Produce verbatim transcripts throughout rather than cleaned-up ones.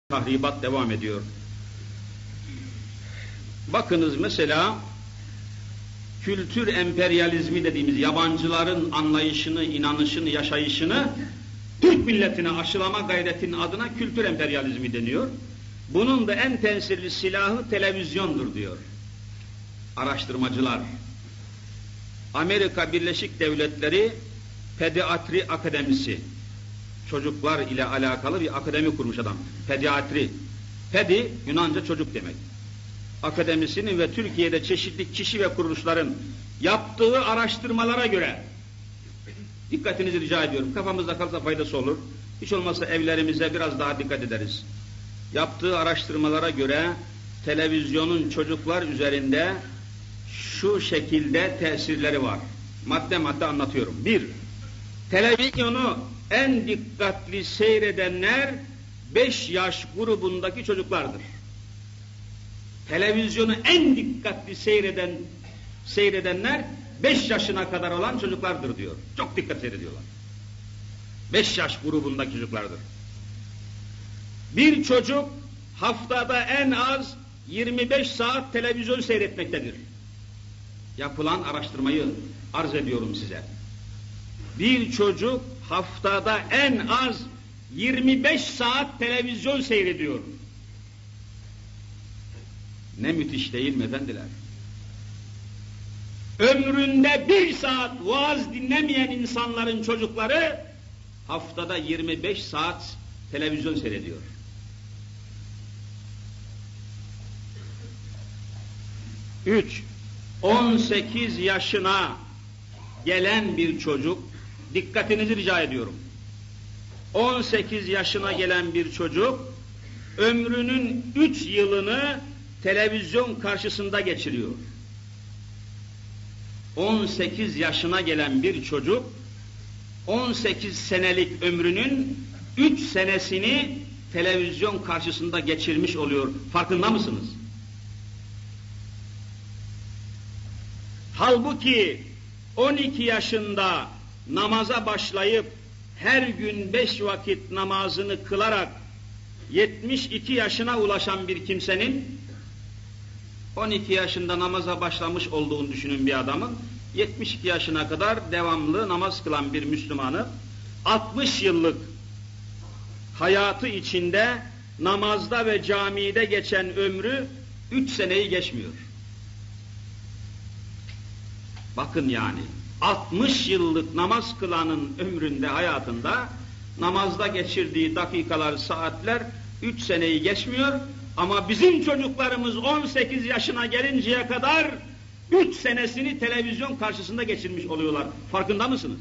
Tahribat devam ediyor. Bakınız mesela kültür emperyalizmi dediğimiz yabancıların anlayışını, inanışını, yaşayışını Türk milletine aşılama gayretinin adına kültür emperyalizmi deniyor. Bunun da en tesirli silahı televizyondur diyor araştırmacılar. Amerika Birleşik Devletleri Pediatri Akademisi, çocuklar ile alakalı bir akademi kurmuş adam. Pediatri. Pedi, Yunanca çocuk demek. Akademisinin ve Türkiye'de çeşitli kişi ve kuruluşların yaptığı araştırmalara göre, dikkatinizi rica ediyorum, kafamızda kalsa faydası olur, hiç olmazsa evlerimize biraz daha dikkat ederiz. Yaptığı araştırmalara göre, televizyonun çocuklar üzerinde şu şekilde tesirleri var. Madde madde anlatıyorum. Bir, televizyonu en dikkatli seyredenler beş yaş grubundaki çocuklardır. Televizyonu en dikkatli seyreden seyredenler beş yaşına kadar olan çocuklardır diyor. Çok dikkat seyrediyorlar. beş yaş grubundaki çocuklardır. Bir çocuk haftada en az yirmi beş saat televizyon seyretmektedir. Yapılan araştırmayı arz ediyorum size. Bir çocuk haftada en az yirmi beş saat televizyon seyrediyor. Ne müthiş değil mi efendiler? Ömründe bir saat vaaz dinlemeyen insanların çocukları haftada yirmi beş saat televizyon seyrediyor. Üç, on sekiz yaşına gelen bir çocuk, dikkatinizi rica ediyorum. on sekiz yaşına gelen bir çocuk, ömrünün üç yılını televizyon karşısında geçiriyor. on sekiz yaşına gelen bir çocuk, on sekiz senelik ömrünün üç senesini televizyon karşısında geçirmiş oluyor. Farkında mısınız? Halbuki on iki yaşında namaza başlayıp her gün beş vakit namazını kılarak yetmiş iki yaşına ulaşan bir kimsenin on iki yaşında namaza başlamış olduğunu düşünün bir adamın, yetmiş iki yaşına kadar devamlı namaz kılan bir Müslümanı altmış yıllık hayatı içinde namazda ve camide geçen ömrü üç seneyi geçmiyor. Bakın yani altmış yıllık namaz kılanın ömründe, hayatında namazda geçirdiği dakikalar, saatler üç seneyi geçmiyor ama bizim çocuklarımız on sekiz yaşına gelinceye kadar üç senesini televizyon karşısında geçirmiş oluyorlar. Farkında mısınız?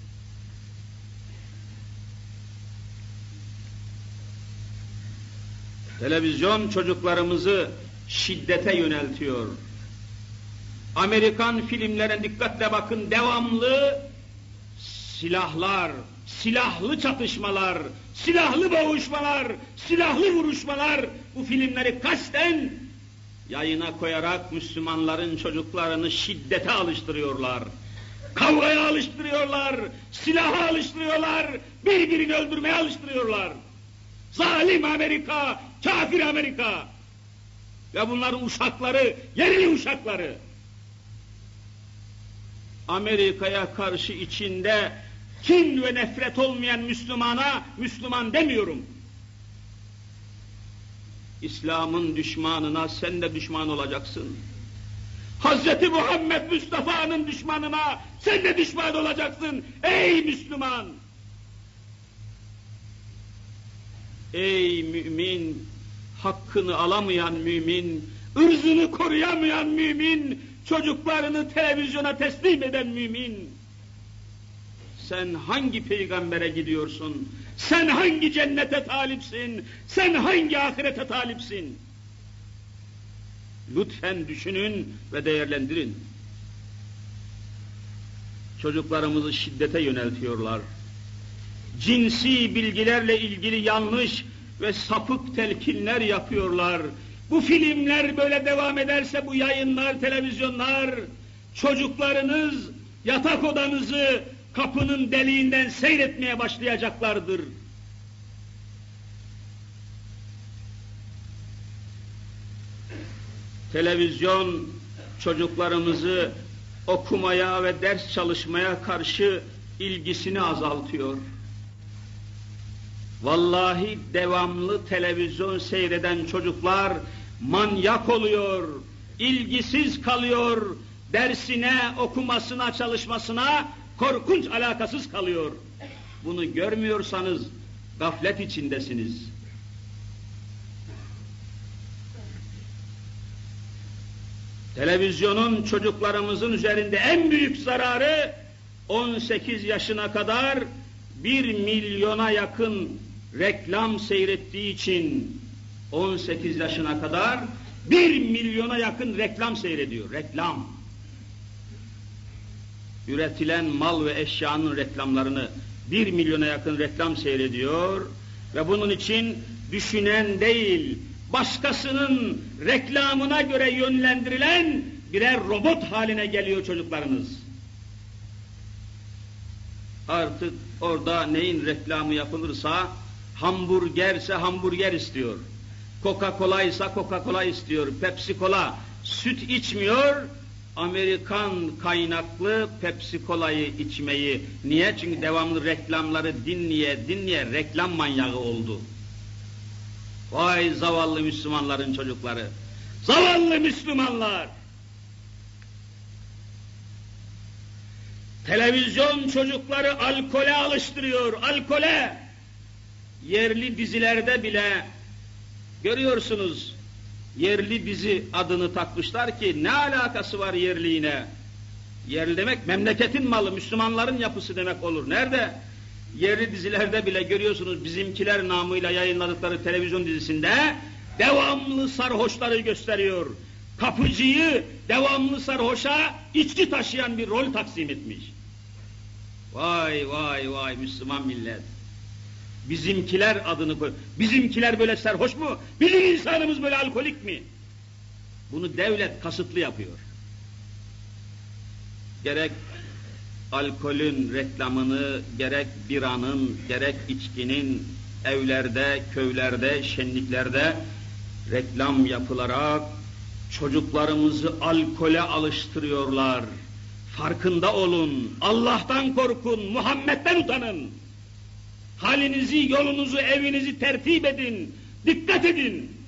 Televizyon çocuklarımızı şiddete yöneltiyor. Amerikan filmlerine dikkatle bakın, devamlı silahlar, silahlı çatışmalar, silahlı boğuşmalar, silahlı vuruşmalar, bu filmleri kasten yayına koyarak Müslümanların çocuklarını şiddete alıştırıyorlar. Kavgaya alıştırıyorlar, silaha alıştırıyorlar, birbirini öldürmeye alıştırıyorlar. Zalim Amerika, kafir Amerika ve bunların uşakları, yerli uşakları. Amerika'ya karşı içinde kin ve nefret olmayan Müslümana Müslüman demiyorum. İslam'ın düşmanına sen de düşman olacaksın. Hazreti Muhammed Mustafa'nın düşmanına sen de düşman olacaksın. Ey Müslüman! Ey mümin! Hakkını alamayan mümin, ırzını koruyamayan mümin, çocuklarını televizyona teslim eden mümin, sen hangi peygambere gidiyorsun? Sen hangi cennete talipsin? Sen hangi ahirete talipsin? Lütfen düşünün ve değerlendirin. Çocuklarımızı şiddete yöneltiyorlar. Cinsi bilgilerle ilgili yanlış ve sapık telkinler yapıyorlar. Bu filmler böyle devam ederse, bu yayınlar, televizyonlar, çocuklarınız yatak odanızı kapının deliğinden seyretmeye başlayacaklardır. Televizyon çocuklarımızı okumaya ve ders çalışmaya karşı ilgisini azaltıyor. Vallahi devamlı televizyon seyreden çocuklar manyak oluyor, ilgisiz kalıyor, dersine, okumasına, çalışmasına korkunç alakasız kalıyor. Bunu görmüyorsanız gaflet içindesiniz. Televizyonun çocuklarımızın üzerinde en büyük zararı on sekiz yaşına kadar bir milyona yakın reklam seyrettiği için on sekiz yaşına kadar bir milyona yakın reklam seyrediyor. Reklam. Üretilen mal ve eşyanın reklamlarını bir milyona yakın reklam seyrediyor ve bunun için düşünen değil, başkasının reklamına göre yönlendirilen birer robot haline geliyor çocuklarınız. Artık orada neyin reklamı yapılırsa, hamburgerse hamburger istiyor, Coca-Cola ise Coca-Cola istiyor, Pepsi-Cola, süt içmiyor, Amerikan kaynaklı Pepsi-Cola'yı içmeyi. Niye? Çünkü devamlı reklamları dinleye dinleye reklam manyağı oldu. Vay zavallı Müslümanların çocukları! Zavallı Müslümanlar! Televizyon çocukları alkole alıştırıyor, alkole! Yerli dizilerde bile görüyorsunuz, yerli dizi adını takmışlar ki ne alakası var yerliğine? Yerli demek memleketin malı, Müslümanların yapısı demek olur. Nerede? Yerli dizilerde bile görüyorsunuz, Bizimkiler namıyla yayınladıkları televizyon dizisinde devamlı sarhoşları gösteriyor. Kapıcıyı devamlı sarhoşa içki taşıyan bir rol taksim etmiş. Vay vay vay Müslüman millet! Bizimkiler adını koy. Bizimkiler böyle sarhoş mu? Bizim insanımız böyle alkolik mi? Bunu devlet kasıtlı yapıyor. Gerek alkolün reklamını, gerek biranın, gerek içkinin evlerde, köylerde, şenliklerde reklam yapılarak çocuklarımızı alkole alıştırıyorlar. Farkında olun, Allah'tan korkun, Muhammed'den utanın. Halinizi, yolunuzu, evinizi tertip edin, dikkat edin.